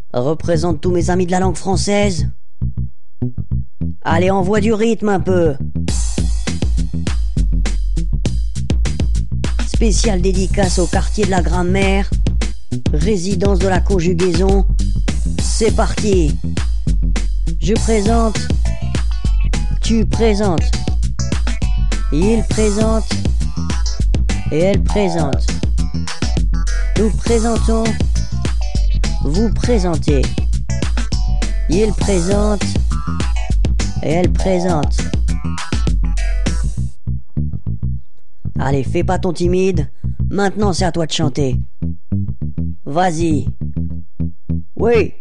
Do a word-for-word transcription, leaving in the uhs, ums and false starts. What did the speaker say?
représente tous mes amis de la langue française. Allez, envoie du rythme un peu. Spéciale dédicace au quartier de la grammaire, résidence de la conjugaison. C'est parti. Je présente, tu présentes, il présente et elle présente. Nous présentons, vous présentez. Il présente et elle présente. Allez, fais pas ton timide. Maintenant, c'est à toi de chanter. Vas-y. Oui.